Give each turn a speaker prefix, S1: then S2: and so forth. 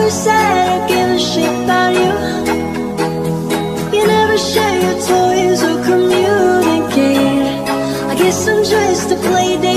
S1: never said I give a shit about you. You never share your toys or communicate. I guess I'm just a play